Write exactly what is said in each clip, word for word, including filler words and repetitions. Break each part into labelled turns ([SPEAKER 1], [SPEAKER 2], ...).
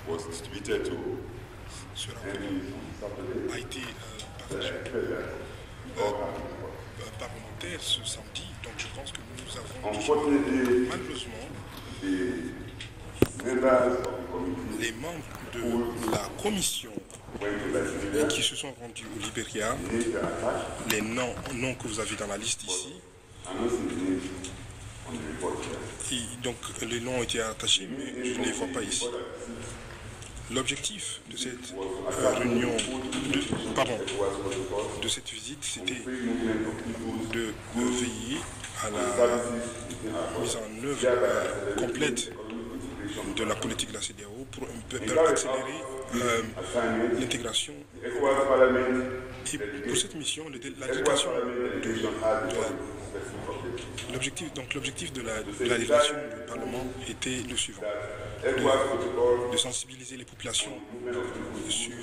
[SPEAKER 1] Ce rapport a été euh, partagé euh, parlementaire ce samedi, donc je pense que nous avons malheureusement les membres de la commission qui se sont rendus au Libéria, les noms, noms que vous avez dans la liste ici, et donc les noms ont été attachés, mais je ne les vois pas ici. L'objectif de cette euh, réunion, de, pardon, de cette visite, c'était de, de veiller à la mise en œuvre euh, complète de la politique de la C E D E A O pour, pour accélérer euh, l'intégration. Et pour cette mission, la délégation de, de l'objectif, donc l'objectif de la, de la délégation du Parlement était le suivant: de, de sensibiliser les populations sur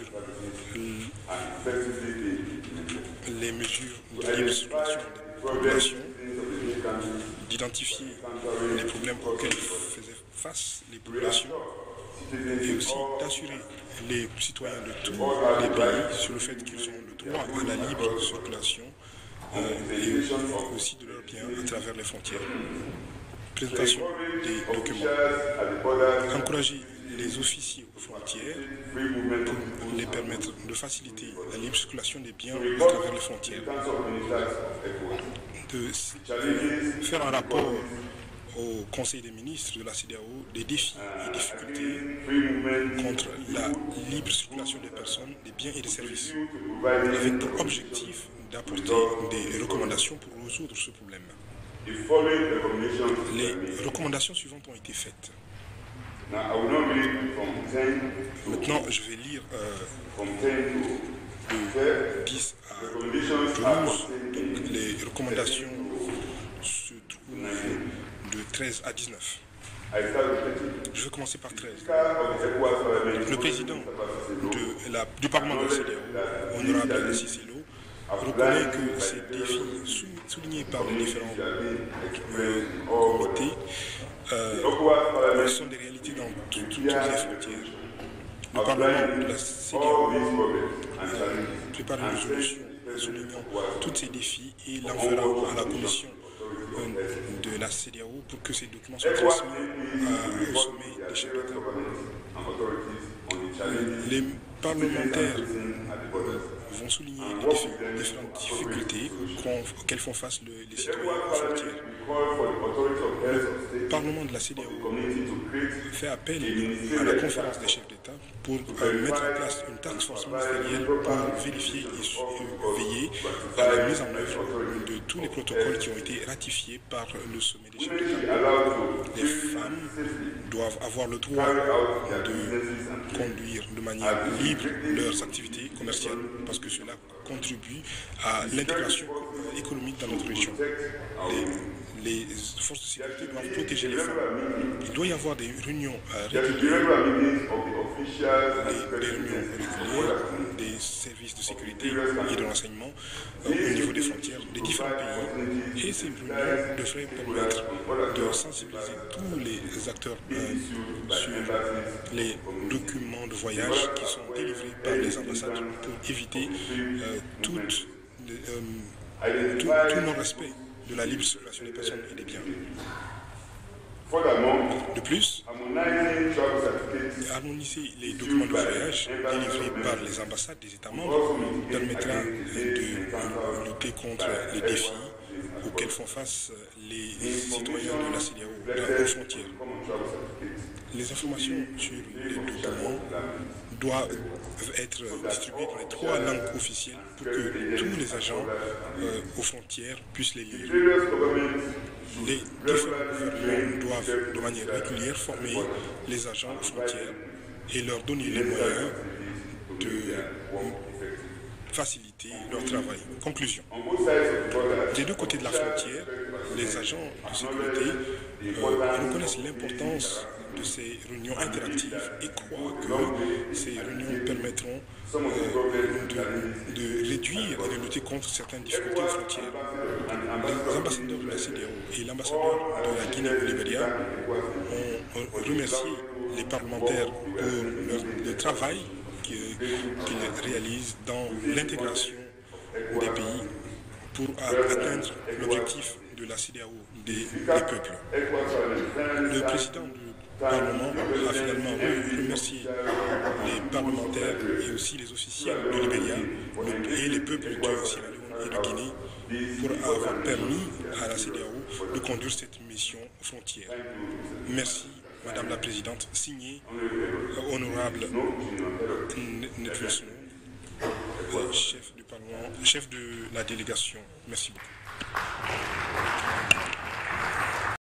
[SPEAKER 1] les mesures de libre circulation des populations, d'identifier les problèmes auxquels faisaient face les populations et aussi d'assurer les citoyens de tous les pays sur le fait qu'ils ont le droit à la libre circulation euh, et aussi de leurs biens à travers les frontières. Présentation des documents. Encourager les officiers aux frontières pour les permettre de faciliter la libre circulation des biens à travers les frontières. De faire un rapport au Conseil des ministres de la C E D E A O des défis et difficultés contre la libre circulation des personnes, des biens et des services, avec pour objectif d'apporter des recommandations pour résoudre ce problème. Les recommandations suivantes ont été faites. Maintenant, je vais lire euh, de dix à douze. Donc, les recommandations se trouvent de treize à dix-neuf. Je vais commencer par treize. Le président de la, du Parlement de la C E D E A O, honorable Cicelo, reconnaît que ces défis soulignés par les différents euh, comités euh, sont des réalités dans toutes les frontières. Le Parlement de la C E D E A O euh, prépare une résolution soulignant tous ces défis et l'enverra à la commission de la C E D E A O pour que ces documents soient transmis au sommet des chefs d'État. Les parlementaires vont souligner les différentes difficultés auxquelles font face le, les citoyens aux frontières. Le Parlement de la C E D E A O fait appel à la conférence des chefs d'État pour euh, mettre en place une task force ministérielle pour vérifier et euh, veiller à la mise en œuvre de tous les protocoles qui ont été ratifiés par le sommet des chefs d'État. Les femmes doivent avoir le droit de conduire de manière libre leurs activités commerciales parce que cela contribue à l'intégration économique dans notre région. Les, les forces de sécurité doivent protéger les femmes. Il doit y avoir des réunions euh, régulières, des, des réunions régulières des services de sécurité et de renseignement euh, au niveau des frontières des différents pays. Et ces réunions devraient permettre de sensibiliser tous les acteurs euh, sur les documents de voyage qui sont délivrés par les ambassades pour éviter euh, tout, euh, tout, tout non-respect de la libre circulation des personnes et des biens. De plus, harmoniser les documents de voyage délivrés par les ambassades des États membres permettra de lutter contre les défis auxquels font face les citoyens de la C E D E A O dans nos frontières. Les informations sur les documents doivent être distribuées dans les trois langues officielles pour que tous les agents euh, aux frontières puissent les lire. Les différents gouvernements doivent de manière régulière former les agents aux frontières et leur donner les moyens de faciliter leur travail. Conclusion. Des deux côtés de la frontière, les agents de sécurité euh, reconnaissent l'importance de ces réunions interactives et croit que ces réunions permettront euh, de, de réduire et de lutter contre certaines difficultés aux frontières. Les ambassadeurs de la C D A O et l'ambassadeur de la Guinée au Libéria ont remercié les parlementaires pour leur, le travail qu'ils réalisent dans l'intégration des pays pour atteindre l'objectif de la C D A O des, des peuples. Le président du Parlement a finalement remercié les parlementaires et aussi les officiels du Libéria et les peuples de Sierra Leone et de Guinée pour avoir permis à la C D A O de conduire cette mission aux frontières. Merci, Madame la Présidente, signé honorable Netwilson, chef du Parlement, chef de la délégation. Merci beaucoup.